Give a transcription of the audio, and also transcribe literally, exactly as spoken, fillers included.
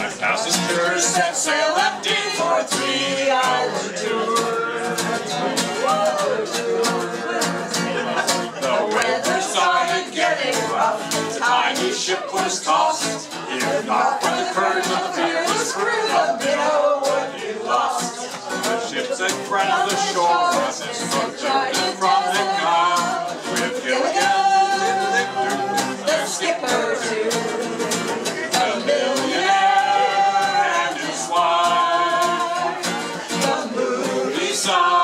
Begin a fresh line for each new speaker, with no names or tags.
Passengers set sail empty for a three-hour tour. The weather started getting rough. The tiny ship was tossed. If not for the courage of the fearless crew, the minnow would be lost. The ship said front of the shore was its drifting from the calm. With Gilligan, the skipper too. The millionaire and his wife. The moody sun.